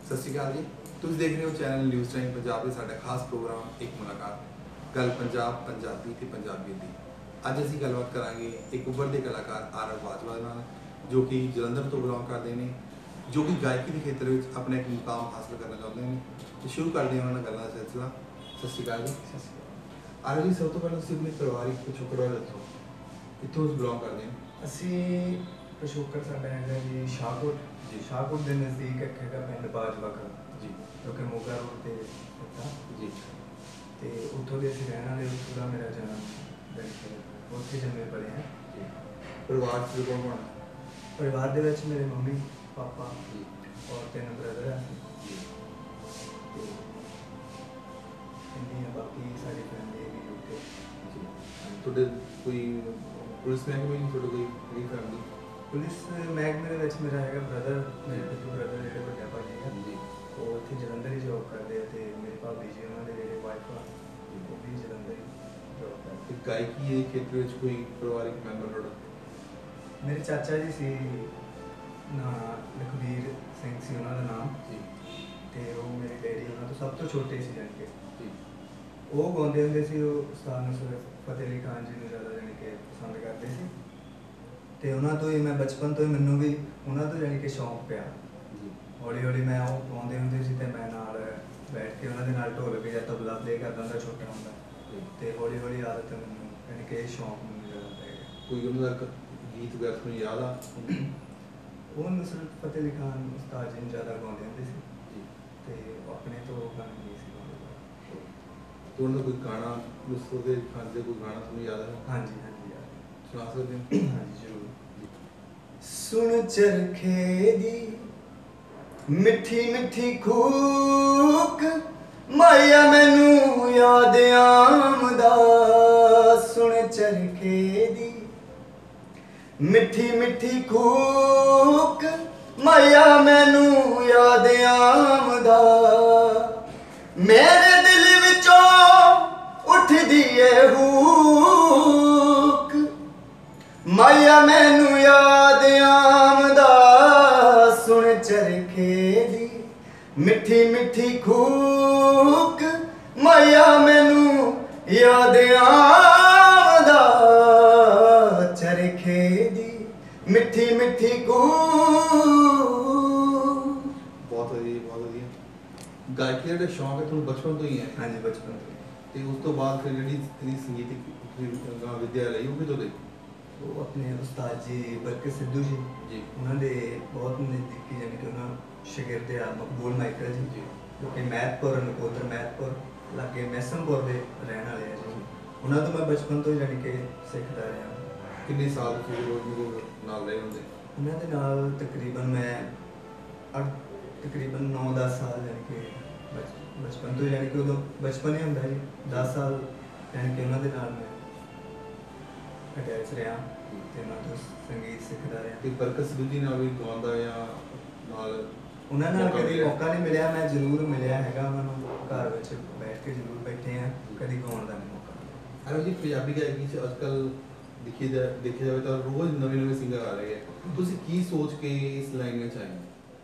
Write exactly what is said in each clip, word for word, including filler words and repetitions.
सत श्री अकाल जी। तुम देख रहे हो चैनल न्यूज़ टाइम पंजाब के साडा खास प्रोग्राम एक मुलाकात गल पंजाब पंजाबी ते पंजाबी दी। अज असीं गलबात करांगे एक उभरदे कलाकार आरव बाजवा नाल, जो कि जलंधर तो बिलोंग करते हैं, जो कि गायकी के खेत्र में अपना एक मुकाम हासिल करना चाहते हैं। तो शुरू करते हैं उन्होंने गल्लां दा सिलसिला। सत श्री अकाल जी। आरव जी, सब तो पहले तुसीं अपने परिवारिक पिछोकड़ दसो, कित्थों बिलोंग करते हैं? ਅਸੀਂ ਪਿਛੋਕੜ ਸਾਡਾ ਹੈਗਾ ਜੀ ਸ਼ਾਹਕੋਟ ਜੀ। ਸ਼ਾਹਕੋਟ ਦੇ ਨਜ਼ਦੀਕ ਇੱਕ ਹੈਗਾ ਪਿੰਡ ਬਾਜਵਾ ਕਲਾਂ जी ਜੋ ਕਿ ਮੋਗਾ ਰੋਡ ਤੇ ਪੈਂਦਾ जी ਤੇ ਉੱਥੋਂ ਦੇ ਅਸੀਂ ਰਹਿਣ ਵਾਲੇ। ਉੱਥੋਂ ਦਾ ਮੇਰਾ ਜਨਮ ਬਿਲਕੁਲ ਉੱਥੇ ਜੰਮੇ ਪਲੇ ਹਾਂ जी। परिवार च कौन कौन? ਪਰਿਵਾਰ ਦੇ ਵਿੱਚ ਮੇਰੇ ਮੰਮੀ ਪਾਪਾ जी ਔਰ ਤਿੰਨ ਬ੍ਰਦਰ ਆ जी ਤੇ ਇੰਨੀ ਆ ਬਾਕੀ ਸਾਡੀ ਫੈਮਿਲੀ ਹੈਗੀ ਉੱਥੇ। जी। ਤੁਹਾਡੇ ਕੋਈ ਪੁਲਿਸ ਮਹਿਕਮੇ ਨਹੀਂ, ਤੁਹਾਡੇ ਕੋਈ ਕੋਈ ਫੈਮਿਲੀ? ਪੁਲਿਸ ਮਹਿਕਮੇ ਦੇ ਵਿੱਚ ਮੇਰਾ ਹੈਗਾ ਬ੍ਰਦਰ, ਮੇਰੇ ਪਿੱਛੇ ਬ੍ਰਦਰ ਜਿਹੜੇ ਵੱਡਾ ਭਾਜੀ ਹੈ ਜੀ ਉਹ ਉੱਥੇ ਜਲੰਧਰ ਹੀ ਜੋਬ ਕਰਦੇ ਆ ਤੇ ਮੇਰੇ ਭਾਬੀ ਜੀ ਉਹਨਾਂ ਦੇ ਜਿਹੜੇ ਵਾਈਫ ਆ ਉਹ ਵੀ ਜਲੰਧਰ ਹੀ ਜੋਬ ਕਰਦੇ। ਤੇ ਗਾਇਕੀ ਦੇ ਖੇਤਰ ਵਿੱਚ ਕੋਈ ਪਰਿਵਾਰਿਕ ਮੈਂਬਰ ਤੁਹਾਡਾ? ਮੇਰੇ ਚਾਚਾ ਜੀ ਸੀ ਨਾ ਲਖਬੀਰ ਸਿੰਘ ਸੀ ਉਹਨਾਂ ਦਾ ਨਾਮ, ਜੀ ਤੇ ਉਹ ਮੇਰੇ ਡੈਡੀ ਉਹਨਾਂ ਤੋਂ ਸਭ ਤੋਂ ਛੋਟੇ ਸੀ ਜਾਣੀ ਕਿ ਜੀ ਉਹ ਗਾਉਂਦੇ ਹੁੰਦੇ ਸੀ। ਉਹ ਉਸਤਾਦ ਨਸਰਤ ਫਤਿਹ ਅਲੀ ਖਾਨ ਜੀ ਨੂੰ ਜ਼ਿਆਦਾ ਜਾਣੀ ਕਿ ਪਸੰਦ ਕਰਦੇ ਸੀ ਤੇ ਉਹਨਾਂ ਤੋਂ ਹੀ ਮੈਂ ਬਚਪਨ ਤੋਂ ਹੀ ਮੈਨੂੰ ਵੀ ਉਹਨਾਂ ਤੋਂ ਜਾਣੀ ਕਿ ਸ਼ੌਂਕ ਪਿਆ। ਜੀ ਹੌਲੀ ਹੌਲੀ ਮੈਂ ਉਹ ਗਾਉਂਦੇ ਹੁੰਦੇ ਸੀ ਤੇ ਮੈਂ ਨਾਲ ਬੈਠ ਕੇ ਉਹਨਾਂ ਦੇ ਨਾਲ ਢੋਲਕ ਜਾਂ ਤਬਲਾ ਪਲੇ ਕਰਦਾ ਹੁੰਦਾ ਛੋਟਾ ਹੁੰਦਾ ਜੀ। ਤੇ ਹੌਲੀ ਹੌਲੀ ਆਦਤ ਮੈਨੂੰ ਜਾਣੀ ਕਿ ਇਹ ਸ਼ੌਂਕ ਮੈਨੂੰ ਜ਼ਿਆਦਾ ਪੈ ਗਿਆ। ਕੋਈ ਉਹਨਾਂ ਦਾ ਗੀਤ ਵਗੈਰਾ ਤੁਹਾਨੂੰ ਯਾਦ ਆ? ਉਹ ਨਸਰਤ ਫਤਿਹ ਅਲੀ ਖਾਨ ਉਸਤਾਦ ਜੀ ਨੂੰ ਜ਼ਿਆਦਾ ਗਾਉਂਦੇ ਹੁੰਦੇ ਸੀ ਜੀ। ਤੇ ਉਹ ਆਪਣੇ ਤੋਂ ਗਾਣੇ ਨਹੀਂ ਸੀ ਗਾਉਂਦੇ। ਤੇ ਉਹਨਾਂ ਦਾ ਕੋਈ ਗਾਣਾ ਉਸ ਦੇ ਖਾਣ ਦੇ ਕੋਈ ਗਾਣਾ ਤੁਹਾਨੂੰ ਯਾਦ ਹੈ? ਹਾਂਜੀ ਹਾਂਜੀ ਯਾਰ ਸੁਣਾ ਸਕਦੇ ਹੋ? ਹਾਂਜੀ ਜ਼ਰੂਰ। ਸੁਣ ਚਰਖੇ ਦੀ ਮਿੱਠੀ ਮਿੱਠੀ ਖੂਕ ਮਾਇਆ ਮੈਨੂੰ ਯਾਦ ਆਮਦਾ। ਸੁਣ ਚਰਖੇ ਦੀ ਮਿੱਠੀ ਮਿੱਠੀ ਖੂਕ ਮਾਇਆ ਮੈਨੂੰ ਯਾਦ ਆਮਦਾ। ਮੇਰੇ ਦਿਲ ਵਿੱਚੋਂ ਉੱਠਦੀ ਏ ਹੂਕ ਮਾਇਆ ਮੈਨੂੰ ਯਾਦ ਆਮਦਾ। ਸੁਣ ਚਰਖੇ ਦੀ ਮਿੱਠੀ ਮਿੱਠੀ ਖੂਕ ਮਾਇਆ ਮੈਨੂੰ ਯਾਦ ਆਮਦਾ। ਚਰਖੇ ਦੀ ਮਿੱਠੀ ਮਿੱਠੀ ਖੂਕ। ਬਹੁਤ ਵਧੀਆ ਬਹੁਤ ਵਧੀਆ। ਗਾਇਕੀ ਦਾ ਜਿਹੜਾ ਸ਼ੌਂਕ ਹੈ ਤੁਹਾਨੂੰ ਬਚਪਨ ਤੋਂ ਹੀ ਹੈ? ਹਾਂਜੀ ਬਚਪਨ ਤੋਂ। ਤੇ ਉਸ ਤੋਂ ਬਾਅਦ ਫਿਰ ਜਿਹੜੀ ਤੇਰੀ ਸੰਗੀਤਿਕ ਵਿਦਿਆ ਲਈ ਉਹ ਕਿਤੋਂ ਲਈ? ਉਹ ਆਪਣੇ ਉਸਤਾਦ ਜੀ ਬਰਕਤ ਸਿੱਧੂ ਜੀ ਜੀ ਉਹਨਾਂ ਦੇ ਬਹੁਤ ਨਜ਼ਦੀਕੀ ਜਾਣੀ ਕਿ ਉਹਨਾਂ ਸ਼ਾਗਿਰਦ ਆ ਮਕਬੂਲ ਮਾਈਕਲ ਜੀ ਜੀ ਜੋ ਕਿ ਮਹਿਤਪੁਰ ਨਕੋਦਰ ਮਹਿਤਪੁਰ ਲਾਗੇ ਮੈਸਮਪੁਰ ਦੇ ਰਹਿਣ ਵਾਲੇ ਆ ਜੀ। ਉਹਨਾਂ ਤੋਂ ਮੈਂ ਬਚਪਨ ਤੋਂ ਜਾਣੀ ਕਿ ਸਿੱਖਦਾ ਰਿਹਾ। ਕਿੰਨੇ ਸਾਲ ਤੁਸੀਂ ਰੋਜ਼ ਨੂੰ ਨਾਲ ਰਹੇ ਹੁੰਦੇ? ਉਹਨਾਂ ਦੇ ਨਾਲ ਤਕਰੀਬਨ ਮੈਂ ਅੱਠ ਤਕਰੀਬਨ ਨੌ ਦਸ ਸਾਲ ਜਾਣੀ ਕਿ ਬਚ- ਬਚਪਨ ਤੋਂ ਜਾਣੀ ਕਿ ਉਦੋਂ ਬਚਪਨ ਹੀ ਹੁੰਦਾ ਜੀ ਦਸ ਸਾਲ ਜਾਣੀ ਕਿ ਉਹਨਾਂ ਦੇ ਨਾਲ ਮੈਂ ਅਟੈਚ ਰਿਹਾ ਤੇ ਉਹਨਾਂ ਤੋਂ ਸੰਗੀਤ ਸਿੱਖਦਾ ਰਿਹਾ। ਤੇ ਬਰਕਤ ਸਿੱਧੂ ਜੀ ਨਾਲ ਵੀ ਗਾਉਂਦਾ ਜਾਂ ਨਾਲ? ਉਹਨਾਂ ਨਾਲ ਮੌਕਾ ਕਦੀ ਮਿਲਿਆ? ਮੌਕਾ ਨਹੀਂ ਮਿਲਿਆ, ਮੈਂ ਜ਼ਰੂਰ ਮਿਲਿਆ ਹੈਗਾ ਉਹਨਾਂ ਨੂੰ ਘਰ ਵਿੱਚ ਬੈਠ ਕੇ ਜ਼ਰੂਰ ਬੈਠੇ ਆ, ਕਦੀ ਗਾਉਣ ਦਾ ਨਹੀਂ ਮੌਕਾ ਮਿਲਿਆ। ਅਰੇ ਜੀ ਪੰਜਾਬੀ ਗਾਇਕੀ 'ਚ ਅੱਜ ਕੱਲ੍ਹ ਦੇਖੀ ਜਾ ਦੇਖਿਆ ਜਾਵੇ ਤਾਂ ਰੋਜ਼ ਨਵੇਂ ਨਵੇਂ ਸਿੰਗਰ ਆ ਰਹੇ ਹੈ। ਤੁਸੀਂ ਕੀ ਸੋਚ ਕੇ ਇਸ ਲਾਈਨ ਵਿੱਚ ਆਏ?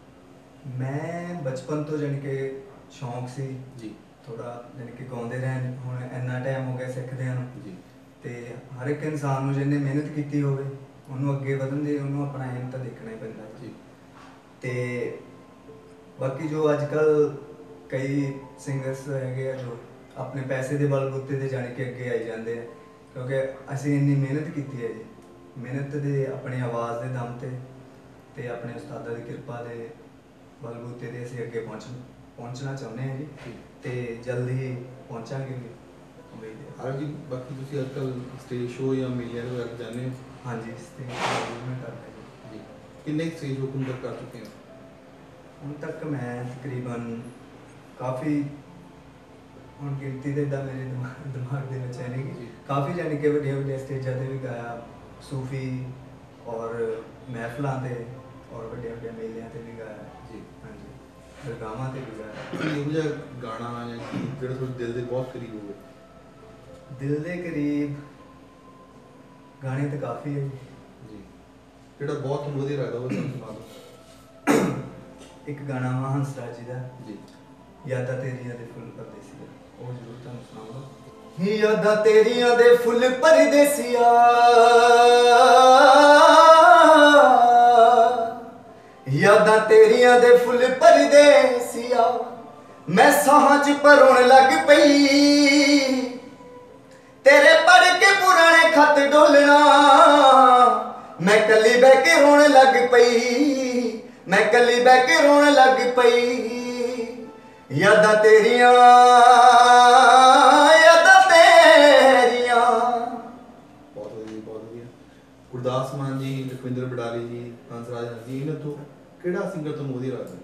ਮੈਂ ਬਚਪਨ ਤੋਂ ਜਾਣੀ ਕਿ ਸ਼ੌਂਕ ਸੀ ਜੀ ਥੋੜਾ ਜਾਣੀ ਕਿ ਗਾਉਂਦੇ ਰਹਿਣ। ਹੁਣ ਇੰਨਾ ਟਾਈਮ ਹੋ ਗਿਆ ਸਿੱਖਦਿਆਂ ਨੂੰ ਜੀ ਤੇ ਹਰ ਇੱਕ ਇਨਸਾਨ ਨੂੰ ਜਿਹਨੇ ਮਿਹਨਤ ਕੀਤੀ ਹੋਵੇ ਉਹਨੂੰ ਅੱਗੇ ਵਧਣ ਦੇ ਉਹਨੂੰ ਆਪਣਾ ਏਮ ਤਾਂ ਦੇਖਣਾ ਹੀ ਪੈਂਦਾ ਜੀ। ਤੇ ਬਾਕੀ ਜੋ ਅੱਜ ਕੱਲ ਕਈ ਸਿੰਗਰਸ ਹੈਗੇ ਆ ਜੋ ਆਪਣੇ ਪੈਸੇ ਦੇ ਬਲਬੂਤੇ ਤੇ ਜਾਣ ਕੇ ਅੱਗੇ ਆਈ ਜਾਂਦੇ ਆ, ਕਿਉਂਕਿ ਅਸੀਂ ਇੰਨੀ ਮਿਹਨਤ ਕੀਤੀ ਹੈ ਜੀ। ਮਿਹਨਤ ਦੇ ਆਪਣੀ ਆਵਾਜ਼ ਦੇ ਦਮ ਤੇ ਤੇ ਆਪਣੇ ਉਸਤਾਦਾਂ ਦੀ ਕਿਰਪਾ ਦੇ ਬਲਬੂਤੇ ਤੇ ਅਸੀਂ ਅੱਗੇ ਪਹੁੰਚ ਪਹੁੰਚਣਾ ਚਾਹੁੰਦੇ ਹਾਂ ਜੀ ਤੇ ਜਲਦੀ ਹੀ ਪਹੁੰਚਾਂਗੇ ਵੀ ਉਮੀਦ ਹੈ। ਅਰੇ ਜੀ ਬਾਕੀ ਤੁਸੀਂ ਅੱਜ ਕੱਲ੍ਹ ਸਟੇਜ ਸ਼ੋਅ ਜਾਂ ਮੇਲਿਆਂ ਵਗੈਰਾ ਜਾਂਦੇ ਹੋ? ਹਾਂਜੀ ਸਟੇਜ ਮੈਂ ਕਰਦਾ ਜੀ। ਜੀ ਕਿੰਨੇ ਸਟੇਜ ਸ਼ੋਅ ਹੁਣ ਤੱਕ ਕਰ ਚੁੱਕੇ ਹੋ? ਹੁਣ ਤੱਕ ਮੈਂ ਤਕਰੀਬਨ ਕਾਫੀ ਹੁਣ ਗਿਣਤੀ ਦੇ ਦਾ ਮੇਰੇ ਦਿਮਾਗ ਦਿਮਾਗ ਦੇ ਵਿੱਚ ਹੈ ਨਹੀਂ ਜੀ। ਕਾਫੀ ਜਾਣੀ ਕਿ ਵੱਡੀਆਂ ਵੱਡੀਆਂ ਸਟੇਜਾਂ ਤੇ ਵੀ ਗਾਇਆ, ਸੂਫੀ ਔਰ ਮਹਿਫਲਾਂ ਤੇ ਔਰ ਵੱਡੀਆਂ ਵੱਡੀਆਂ ਮੇਲਿਆਂ ਤੇ ਵੀ ਗਾਇਆ ਜੀ ਹਾਂਜੀ, ਦਰਗਾਹਾਂ ਤੇ ਵੀ ਗਾਇਆ। ਕੋਈ ਇਹੋ ਜਿਹਾ ਗਾਣਾ ਜਾਂ ਗੀਤ ਜਿਹੜਾ ਤੁਹਾਡੇ ਦਿਲ ਦੇ ਬਹੁਤ ਕਰੀਬ ਹੋਵੇ? ਦਿਲ ਦੇ ਕਰੀਬ ਗਾਣੇ ਤਾਂ ਕਾਫੀ ਹੈ ਜੀ ਜਿਹੜਾ ਬਹੁਤ ਤੁਹਾਨੂੰ ਵਧੀਆ ਲੱਗਦਾ ਉਹ ਤੁਹਾਨੂੰ ਸੁਣਾ ਦਿਓ। ਇੱਕ ਗਾਣਾ ਵਾ ਹੰਸਰਾਜ ਜੀ ਦਾ ਜੀ ਯਾਦਾਂ ਤੇਰੀਆਂ ਦੇ ਫੁੱਲ ਪਰਦੇਸੀਆ, ਉਹ ਜ਼ਰੂਰ ਤੁਹਾਨੂੰ ਸੁਣਾਉਂਗਾ। ਯਾਦਾਂ ਤੇਰੀਆਂ ਦੇ ਫੁੱਲ ਪਰਦੇਸੀਆ, ਯਾਦਾਂ ਤੇਰੀਆਂ ਦੇ ਫੁੱਲ ਪਰਦੇਸੀਆ, ਮੈਂ ਸਾਹਾਂ 'ਚ ਭਰੋਣ ਲੱਗ ਪਈ, ਤੇਰੇ ਪੜ੍ਹ ਕੇ ਪੁਰਾਣੇ ਖੱਤ ਡੋਲਣਾ, ਮੈਂ ਕੱਲੀ ਬਹਿ ਕੇ ਰੋਣ ਲੱਗ ਪਈ, ਮੈਂ ਕੱਲੀ ਬਹਿ ਕੇ ਰੋਣ ਲੱਗ ਪਈ। ਯਾਦਾਂ ਤੇਰੀਆਂ, ਯਾਦਾਂ ਤੇਰੀਆਂ। ਬਹੁਤ ਵਧੀਆ ਬਹੁਤ ਵਧੀਆ। ਗੁਰਦਾਸ ਮਾਨ ਜੀ, ਲਖਵਿੰਦਰ ਬਡਾਲੀ ਜੀ, ਹੰਸਰਾਜ ਜੀ, ਇਹਨਾਂ ਤੋਂ ਕਿਹੜਾ ਸਿੰਗਰ ਤੁਹਾਨੂੰ ਵਧੀਆ ਲੱਗਦਾ?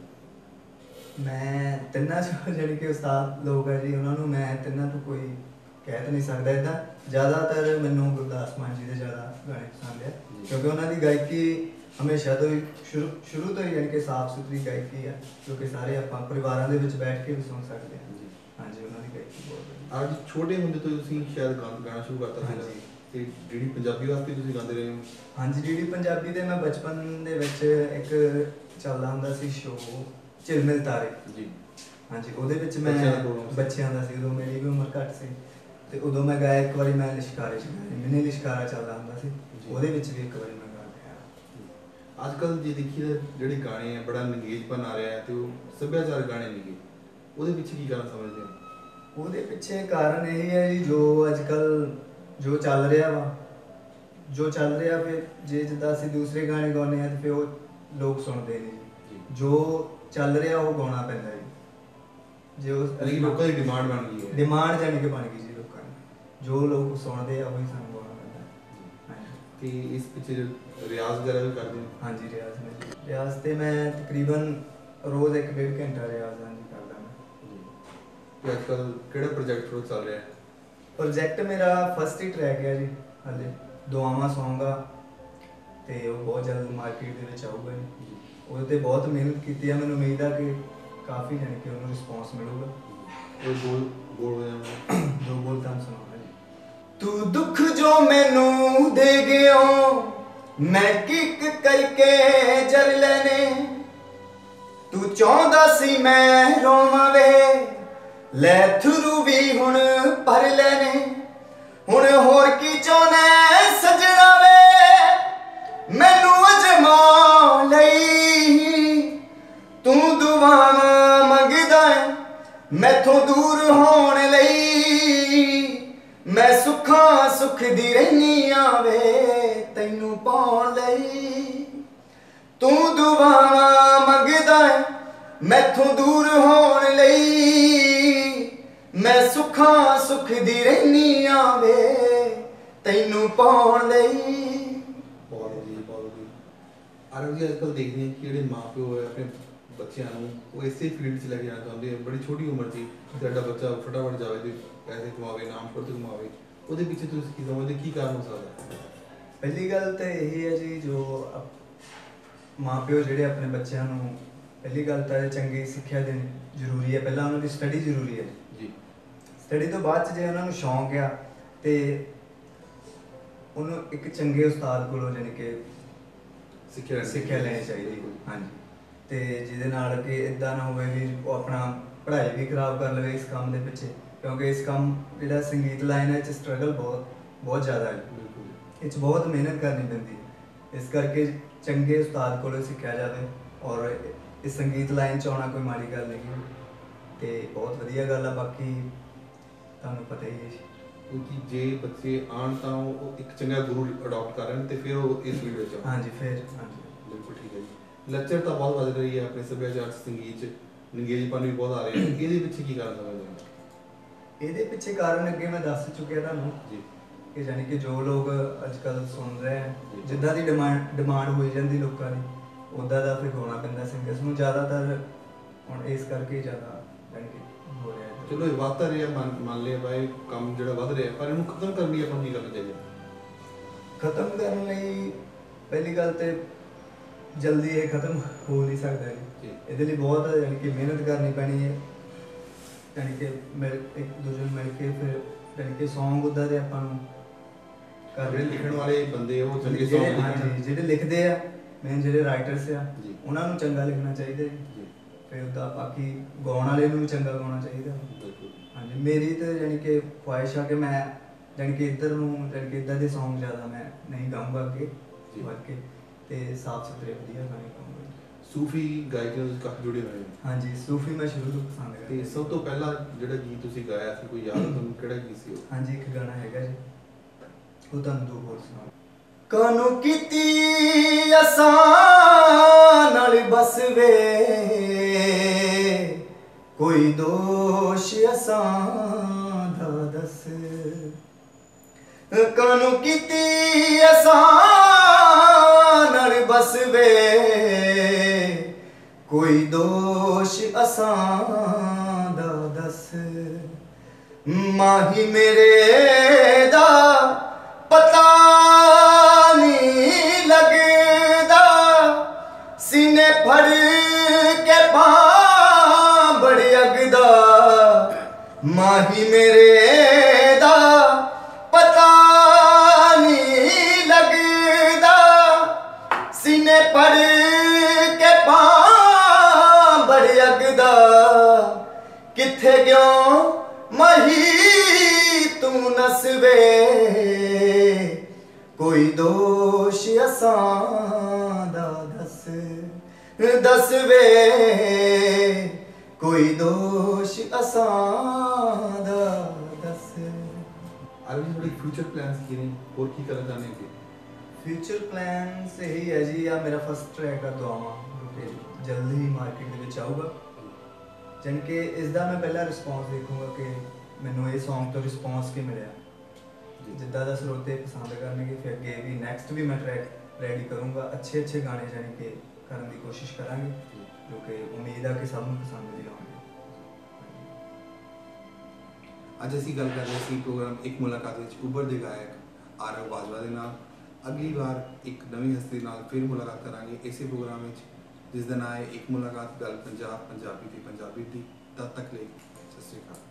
ਮੈਂ ਤਿੰਨਾਂ ਚੋਂ ਜਿਹੜੇ ਕਿ ਉਸਤਾਦ ਲੋਕ ਹੈ ਜੀ, ਉਹਨਾਂ ਨੂੰ ਮੈਂ ਤਿੰਨਾਂ ਤੋਂ ਕੋਈ ਕਹਿ ਤਾਂ ਨਹੀਂ ਸਕਦਾ ਇੱਦਾਂ। ਜ਼ਿਆਦਾਤਰ ਮੈਨੂੰ ਗੁਰਦਾਸ ਮਾਨ ਜੀ ਦੇ ਜ਼ਿਆਦਾ ਗਾਣੇ ਪਸੰਦ ਆ, ਕਿਉਂਕਿ ਉਹਨਾਂ ਦੀ ਗਾਇਕੀ ਹਮੇਸ਼ਾ ਤੋਂ ਹੀ ਸ਼ੁਰੂ ਸ਼ੁਰੂ ਤੋਂ ਹੀ ਯਾਨੀ ਕਿ ਸਾਫ਼ ਸੁਥਰੀ ਗਾਇਕੀ ਆ, ਜੋ ਕਿ ਸਾਰੇ ਆਪਾਂ ਪਰਿਵਾਰਾਂ ਦੇ ਵਿੱਚ ਬੈਠ ਕੇ ਵੀ ਸੁਣ ਸਕਦੇ ਹਾਂ ਜੀ। ਹਾਂਜੀ, ਉਹਨਾਂ ਦੀ ਗਾਇਕੀ ਬਹੁਤ ਵਧੀਆ। ਅੱਜ ਛੋਟੇ ਹੁੰਦੇ ਤੋਂ ਤੁਸੀਂ ਸ਼ਾਇਦ ਗਾ- ਗਾਣਾ ਸ਼ੁਰੂ ਕਰਤਾ ਸੀ ਹਾਂਜੀ। ਤੇ ਜਿਹੜੀ ਪੰਜਾਬੀ ਵਾਸਤੇ ਤੁਸੀਂ ਗਾਉਂਦੇ ਰਹੇ ਹੋ? ਹਾਂਜੀ, ਡੀ ਡੀ ਪੰਜਾਬੀ ਦੇ ਮੈਂ ਬਚਪਨ ਦੇ ਵਿੱਚ ਇੱਕ ਚੱਲਦਾ ਹੁੰਦਾ ਸੀ ਸ਼ੋਅ ਝਿਲਮਿਲ ਤਾਰੇ ਜੀ। ਹਾਂਜੀ, ਉਹਦੇ ਵਿੱਚ ਮੈਂ ਬੱਚਿਆਂ ਦਾ program ਸੀ। ਬੱਚਿਆਂ ਦਾ ਸੀ, ਉਦੋਂ ਮੇਰੀ ਵੀ ਉਮਰ ਘੱਟ ਸੀ, ਤੇ ਉਦੋਂ ਮੈਂ ਗਾਇਆ ਇੱਕ ਵਾਰੀ, ਮੈਂ ਲਿਸ਼ਕਾਰੇ 'ਚ ਗਾਇਆ, ਮਿਨੀ ਲਿਸ਼ਕਾਰਾ ਚੱਲਦਾ ਹੁੰਦਾ ਸੀ, ਉਹਦੇ ਵਿੱਚ ਵੀ ਇੱਕ ਵਾਰੀ ਮੈਂ ਗਾ ਗਿਆ। ਅੱਜ ਕੱਲ੍ਹ ਜੇ ਦੇਖੀਏ ਤਾਂ ਜਿਹੜੇ ਗਾਣੇ ਆ ਬੜਾ ਨੰਗੇਜਪਨ ਆ ਰਿਹਾ ਹੈ ਤੇ ਉਹ ਸੱਭਿਆਚਾਰ ਗਾਣੇ ਨੇਗੇ, ਉਹਦੇ ਪਿੱਛੇ ਕੀ ਕਾਰਨ ਸਮਝਦੇ ਹੋ? ਉਹਦੇ ਪਿੱਛੇ ਕਾਰਨ ਇਹ ਹੈ ਜੀ, ਜੋ ਅੱਜ ਕੱਲ੍ਹ ਜੋ ਚੱਲ ਰਿਹਾ ਵਾ, ਜੋ ਚੱਲ ਰਿਹਾ, ਫਿਰ ਜੇ ਜਿੱਦਾਂ ਅਸੀਂ ਦੂਸਰੇ ਗਾਣੇ ਗਾਉਂਦੇ ਹਾਂ ਤਾਂ ਫਿਰ ਉਹ ਲੋਕ ਸੁਣਦੇ ਨਹੀਂ ਜੀ, ਜੋ ਚੱਲ ਰਿਹਾ ਉਹ ਗਾਉਣਾ ਪੈਂਦਾ ਜੀ। ਜੇ ਉਹ ਲੇਕਿਨ ਲੋਕਾਂ ਦੀ ਡਿਮਾਂਡ ਬਣ ਗਈ ਹੈ, ਡਿਮਾਂਡ ਜਾਣੀ ਕਿ ਬਣ ਗਈ ਜੀ ਲੋਕਾਂ ਦੀ, ਜੋ ਲੋਕ ਸੁਣਦੇ ਆ ਉਹੀ ਸਾਨੂੰ ਗਾਉਣਾ ਪੈਂਦਾ। ਹਾਂਜੀ, ਤੇ ਇਸ ਪਿੱਛੇ ਰਿਆਜ਼ ਵਗੈਰਾ ਵੀ ਕਰਦੇ ਹੋ? ਹਾਂਜੀ, ਰਿਆਜ਼ ਮੈਂ ਰਿਆਜ਼ ਤੇ ਮੈਂ ਤਕਰੀਬਨ ਰੋਜ਼ ਇੱਕ ਡੇਢ ਘੰਟਾ ਰਿਆਜ਼ ਹਾਂਜੀ ਕਰਦਾ ਮੈਂ। ਤੇ ਅੱਜ ਕੱਲ੍ਹ ਕਿਹੜਾ ਪ੍ਰੋਜੈਕਟ ਰੋਜ਼ ਚੱਲ ਰਿਹਾ? ਪ੍ਰੋਜੈਕਟ ਮੇਰਾ ਫਸਟ ਹੀ ਟਰੈਕ ਹੈ ਜੀ, ਹਾਲੇ ਦੁਆਵਾਂ ਸੌਂਗ ਆ, ਤੇ ਉਹ ਬਹੁਤ ਜਲਦ ਮਾਰਕੀਟ ਦੇ ਵਿੱਚ ਆਊਗਾ ਜੀ। ਉਹਦੇ ਤੇ ਬਹੁਤ ਮਿਹਨਤ ਕੀਤੀ ਆ, ਮੈਨੂੰ ਉਮੀਦ ਆ ਕਿ ਕਾਫੀ ਜਾਣੀ ਕਿ ਉਹਨੂੰ ਰਿਸਪੌਂਸ ਮਿਲੂਗਾ। ਉਹ ਬੋਲ ਬੋਲ ਹੋ ਜਾਂਦਾ ਦੋ ਬੋਲ ਤਾਂ ਸੁਣਾਉਂਗਾ ਜੀ। ਤੂੰ ਦੁੱਖ ਜੋ ਮੈਨੂੰ ਦੇ ਗਿਓ, ਮੈਂ ਕਿੱਕ ਕਰਕੇ ਜਰ ਲੈਨੇ, ਤੂੰ ਚਾਹੁੰਦਾ ਸੀ ਮੈਂ ਰੋਵਾਂ ਵੇ, ਲੈ ਥਰੂ ਵੀ ਹੁਣ ਭਰ ਲੈਨੇ, ਹੁਣ ਹੋਰ ਕੀ ਚਾਹੁੰਦਾ ਸਜਣਾ ਵੇ, ਮੈਨੂੰ ਅਜਮਾ ਲਈ, ਤੂੰ ਦੁਆਵਾਂ ਮੰਗਦਾ ਮੈਥੋਂ ਦੂਰ ਹੋਣ ਲਈ, ਮੈਂ ਸੁੱਖਾਂ ਸੁੱਖ ਦੀ ਰਹਿਨੀ ਆ ਵੇ, ਤੈਨੂੰ ਪਾਉਣ ਲਈ, ਤੂੰ ਦੁਆਵਾਂ ਮੰਗਦਾ ਮੈਥੋਂ ਦੂਰ ਹੋਣ ਲਈ, ਮੈਂ ਸੁੱਖਾਂ ਸੁੱਖ ਦੀ ਰਹਿਨੀ ਆ ਵੇ, ਤੈਨੂੰ ਪਾਉਣ ਲਈ। ਬਹੁਤ ਵਧੀਆ ਬਹੁਤ ਵਧੀਆ। ਆਰਵ ਜੀ, ਅੱਜ ਕੱਲ੍ਹ ਦੇਖਦੇ ਹਾਂ ਕਿ ਜਿਹੜੇ ਮਾਂ ਪਿਓ ਹੈ ਆਪਣੇ ਬੱਚਿਆਂ ਨੂੰ ਉਹ ਇਸੇ ਫੀਲਡ 'ਚ ਲੈ ਕੇ ਜਾਣਾ ਚਾਹੁੰਦੇ ਆ, ਬੜੀ ਛੋਟੀ ਉਮਰ 'ਚ ਹੀ ਸਾਡਾ ਬੱਚਾ ਫਟਾਫਟ ਜਾਵੇ ਤੇ ਪੈਸੇ ਕਮਾਵੇ, ਨਾਮ ਸ਼ੋਹਰਤ ਕਮਾਵੇ, ਉਹਦੇ ਪਿੱਛੇ ਤੁਸੀਂ ਕੀ ਸਮਝਦੇ, ਕੀ ਕਾਰਨ ਹੋ ਸਕਦਾ? ਪਹਿਲੀ ਗੱਲ ਤਾਂ ਇਹ ਹੈ ਜੀ, ਜੋ ਮਾਂ ਪਿਓ ਜਿਹੜੇ ਆਪਣੇ ਬੱਚਿਆਂ ਨੂੰ ਪਹਿਲੀ ਗੱਲ ਤਾਂ ਚੰਗੀ ਸਿੱਖਿਆ ਦੇਣੀ ਜ਼ਰੂਰੀ ਹੈ। ਪਹਿਲਾਂ ਉਹਨਾਂ ਦੀ ਸਟੱਡੀ ਜ਼ਰੂਰੀ ਹੈ ਜੀ। ਸਟੱਡੀ ਤੋਂ ਬਾਅਦ 'ਚ ਜੇ ਉਹਨਾਂ ਨੂੰ ਸ਼ੌਂਕ ਆ ਤੇ ਉਹਨੂੰ ਇੱਕ ਚੰਗੇ ਉਸਤਾਦ ਕੋਲੋਂ ਜਾਣੀ ਕਿ ਸਿੱਖਿਆ ਸਿੱਖਿਆ ਲੈਣੀ ਚਾਹੀਦੀ। ਹਾਂਜੀ, ਤੇ ਜਿਹਦੇ ਨਾਲ ਕਿ ਇਦਾਂ ਨਾ ਹੋਵੇ ਵੀ ਉਹ ਆਪਣਾ ਪੜ੍ਹਾਈ ਵੀ ਖਰਾਬ ਕਰ ਲਵੇ ਇਸ ਕੰਮ ਦੇ ਪਿੱਛੇ, ਕਿਉਂਕਿ ਇਸ ਕੰਮ ਜਿਹੜਾ ਸੰਗੀਤ ਲਾਈਨ ਹੈ 'ਚ ਸਟਰਗਲ ਬਹੁਤ ਬਹੁਤ ਜ਼ਿਆਦਾ ਹੈ, ਇਹ 'ਚ ਬਹੁਤ ਮਿਹਨਤ ਕਰਨੀ ਪੈਂਦੀ ਹੈ। ਇਸ ਕਰਕੇ ਚੰਗੇ ਉਸਤਾਦ ਕੋਲੋਂ ਸਿੱਖਿਆ ਜਾਵੇ, ਔਰ ਇਸ ਸੰਗੀਤ ਲਾਈਨ 'ਚ ਆਉਣਾ ਕੋਈ ਮਾੜੀ ਗੱਲ ਨਹੀਂ ਤੇ ਬਹੁਤ ਵਧੀਆ ਗੱਲ ਆ। ਬਾਕੀ ਤੁਹਾਨੂੰ ਪਤਾ ਹੀ ਹੈ ਕਿਉਂਕਿ ਜੇ ਬੱਚੇ ਆਉਣ ਤਾਂ ਉਹ ਇੱਕ ਚੰਗਾ ਗੁਰੂ ਅਡਾਪਟ ਕਰਨ ਤੇ ਫਿਰ ਉਹ ਇਸ ਫੀਲਡ ਵਿੱਚ ਆਉਣ। ਹਾਂਜੀ, ਫਿਰ ਹਾਂਜੀ ਬਿਲਕੁਲ ਠੀਕ ਹੈ ਜੀ। ਲੈਕਚਰ ਤਾਂ ਬਹੁਤ ਵੱਧ ਰਹੀ ਹੈ ਆਪਣੇ ਸੱਭਿਆਚਾਰ ਸੰਗੀਤ 'ਚ, ਨੰਗੇਜਪਨ ਵੀ ਬਹੁਤ ਆ ਰਿਹਾ, ਇਹਦੇ ਪਿੱਛੇ ਕੀ ਕਾਰਨ ਸਮਝਦੇ ਹੋ? ਇਹਦੇ ਪਿੱਛੇ ਕਾਰਨ ਅੱਗੇ ਮੈਂ ਦੱਸ ਚੁੱਕਿਆ ਤੁਹਾਨੂੰ ਜੀ, ਕਿ ਜਾਨੀ ਕਿ ਜੋ ਲੋਕ ਅੱਜ ਕੱਲ੍ਹ ਸੁਣ ਰਹੇ ਆ, ਜੀ। ਜਿੱਦਾਂ ਦੀ ਡਿਮਾਂਡ ਡਿਮਾਂਡ ਹੋਈ ਜਾਂਦੀ ਲੋਕਾਂ ਦੀ, ਉੱਦਾਂ ਦਾ ਫਿਰ ਗਾਉਣਾ ਪੈਂਦਾ ਸਿੰਗਰਸ ਨੂੰ ਜ਼ਿਆਦਾਤਰ, ਹੁਣ ਇਸ ਕਰਕੇ ਜ਼ਿਆਦਾ ਜਾਨੀ ਕਿ ਹੋ ਰਿਹਾ ਹੈ। ਚਲੋ ਇਹ ਵੱਧ ਤਾਂ ਰਿਹਾ, ਮੰਨ ਮੰਨ ਲਿਆ ਬਾਈ ਕੰਮ ਜਿਹੜਾ ਵੱਧ ਰਿਹਾ, ਪਰ ਇਹਨੂੰ ਖਤਮ ਕਰਨ ਲਈ ਆਪਾਂ ਨੂੰ ਕੀ ਕਰਨਾ ਚਾਹੀਦਾ? ਖਤਮ ਕਰਨ ਲਈ ਪਹਿਲੀ ਗੱਲ ਤੇ ਜਲਦੀ ਇਹ ਖਤਮ ਹੋ ਨਹੀਂ ਸਕਦਾ ਜੀ। ਇਹਦੇ ਲਈ ਬਹੁਤ ਯਾਨੀ ਕਿ ਮਿਹਨਤ ਕਰਨੀ ਪੈਣੀ ਹੈ, ਯਾਨੀ ਕਿ ਮਿਲ ਇੱਕ ਦੂਜੇ ਨੂੰ ਮਿਲ ਕੇ ਫਿਰ ਯਾਨੀ ਕਿ ਸੌਂਗ ਉੱਦਾਂ ਦੇ ਆਪਾਂ ਨੂੰ ਜਿਹੜੇ ਲਿਖਣ ਵਾਲੇ ਬੰਦੇ ਉਹ ਚੰਗੇ ਜਿਹੜੇ ਸੌਂਗ ਹਾਂਜੀ ਜਿਹੜੇ ਲਿਖਦੇ ਆ, ਮੇਨ ਜਿਹੜੇ ਰਾਈਟਰਸ ਆ, ਜੀ। ਉਹਨਾਂ ਨੂੰ ਚੰਗਾ ਲਿਖਣਾ ਚਾਹੀਦਾ ਜੀ। ਜੀ। ਫਿਰ ਉਹਦਾ ਬਾਕੀ ਗਾਉਣ ਵਾਲੇ ਨੂੰ ਵੀ ਚੰਗਾ ਗਾਉਣਾ ਚਾਹੀਦਾ। ਬਿਲਕੁਲ। ਹਾਂਜੀ, ਮੇਰੀ ਤਾਂ ਜਾਣੀ ਕਿ ਖੁਆਇਸ਼ ਆ ਕਿ ਮੈਂ ਜਾਣੀ ਕਿ ਇੱਧਰ ਨੂੰ ਜਾਣੀ ਕਿ ਇੱਦਾਂ ਦੇ Song ਜ਼ਿਆਦਾ ਮੈਂ ਨਹੀਂ ਗਾਊਂਗਾ ਅੱਗੇ ਜੀ। ਵੱਧ ਕੇ, ਤੇ ਸਾਫ ਸੁਥਰੇ ਵਧੀਆ ਗਾਣੇ ਗਾਊਂਗਾ। ਸੂਫੀ ਗਾਇਕੀ ਨਾਲ ਤੁਸੀਂ ਕਾਫੀ ਜੁੜੇ ਹੋਏ ਹੋ। ਹਾਂਜੀ, ਸੂਫੀ ਮੈਂ ਸ਼ੁਰੂ ਤੋਂ ਪਸੰਦ ਤੇ ਕਰਦਾ। ਸਭ ਤੋਂ ਪਹਿਲਾਂ ਜਿਹੜਾ ਗੀਤ ਤੁਸੀਂ ਗਾਇਆ ਸੀ, ਕੋਈ ਯਾਦ ਹੈ ਤੁਹਾਨੂੰ ਕਿਹੜਾ ਗੀਤ ਸੀ ਉਹ? ਹਾਂਜੀ, ਇੱਕ ਗਾਣਾ ਹੈਗਾ ਜੀ, ਉਹ ਤੁਹਾਨੂੰ ਦੋ ਹੋਰ ਸੁਣਾ। ਕਾਨੂੰ ਕੀਤੀ ਅਸਾਂ ਨਾਲ ਬਸ ਵੇ, ਕੋਈ ਦੋਸ਼ ਅਸਾਂ ਦਾ ਦੱਸ। ਕਾਨੂੰ ਕੀਤੀ ਅਸਾਂ ਨਾਲ ਬਸ ਵੇ, ਕੋਈ ਦੋਸ਼ ਅਸਾਂ ਦਾ ਦੱਸ। ਮਾਹੀ ਮੇਰੇ ਦਾ ਪਤਾ ਨਹੀਂ ਲੱਗਦਾ, ਸੀਨੇ ਫੜ ਕੇ ਬਾਂਹ ਬੜੀ ਅਗਦਾ। ਮਾਹੀ ਮੇਰੇ ਦਾ ਪਤਾ ਨਹੀਂ ਲੱਗਦਾ, ਸੀਨੇ ਫੜ ਕੇ ਬਾਂਹ ਬੜੀ ਅਗਦਾ। ਕਿੱਥੇ ਗਿਓ ਮਹੀ ਤੂੰ ਨਸਵੇ, ਕੋਈ ਦੋਸ਼ ਅਸਾਂ ਦਾ ਦੱਸ। ਦੱਸ ਵੇ, ਕੋਈ ਦੋਸ਼ ਅਸਾਂ ਦਾ ਦੱਸ। ਆगे थोड़े फ्यूचर प्लान्स ਕੀ ਨੇ, ਹੋਰ ਕੀ ਕਰਨਾ ਚਾਹੁੰਦੇ ਹੋ? ਫਿਊਚਰ ਪਲਾਨਸ ਇਹੀ ਹੈ ਜੀ, ਆ ਮੇਰਾ ਫਸਟ ਟਰੈਕ ਆ ਦੁਆਵਾਂ, ਜੋ ਕਿ ਜਲਦੀ ਹੀ ਮਾਰਕੀਟ ਦੇ ਵਿੱਚ ਆਊਗਾ। ਜਾਣੀ ਕਿ ਇਸ ਦਾ ਮੈਂ ਪਹਿਲਾਂ ਰਿਸਪੌਂਸ ਦੇਖੂੰਗਾ ਕਿ ਮੈਨੂੰ ਇਹ Song ਤੋਂ ਰਿਸਪੌਂਸ ਕੀ ਮਿਲਿਆ। ਜਿੱਦਾਂ ਦਾ ਸਰੋਤੇ ਪਸੰਦ ਕਰਨਗੇ, ਫਿਰ ਅੱਗੇ ਵੀ ਨੈਕਸਟ ਵੀ ਮੈਂ ਟਰੈਕ ਰੈਡੀ ਕਰੂੰਗਾ। ਅੱਛੇ ਅੱਛੇ ਗਾਣੇ ਜਾਣੀ ਕਿ ਕਰਨ ਦੀ ਕੋਸ਼ਿਸ਼ ਕਰਾਂਗੇ, ਜੋ ਕਿ ਉਮੀਦ ਆ ਕਿ ਸਭ ਨੂੰ ਪਸੰਦ ਵੀ ਆਉਣਗੇ। ਅੱਜ ਅਸੀਂ ਗੱਲ ਕਰ ਰਹੇ ਸੀ ਪ੍ਰੋਗਰਾਮ ਇੱਕ ਮੁਲਾਕਾਤ ਵਿੱਚ ਉੱਭਰਦੇ ਗਾਇਕ ਆਰਵ ਬਾਜਵਾ ਦੇ ਨਾਲ। ਅਗਲੀ ਵਾਰ ਇੱਕ ਨਵੀਂ ਹਸਤੀ ਨਾਲ ਫਿਰ ਮੁਲਾਕਾਤ ਕਰਾਂਗੇ ਇਸੇ ਪ੍ਰੋਗਰਾਮ ਵਿੱਚ, ਜਿਸ ਦਾ ਨਾਮ ਹੈ ਇੱਕ ਮੁਲਾਕਾਤ, ਗੱਲ ਪੰਜਾਬ ਪੰਜਾਬੀ ਤੇ ਪੰਜਾਬੀ ਦੀ। ਤਦ ਤੱਕ ਲਈ ਸਤਿ ਸ਼੍ਰੀ ਅਕਾਲ।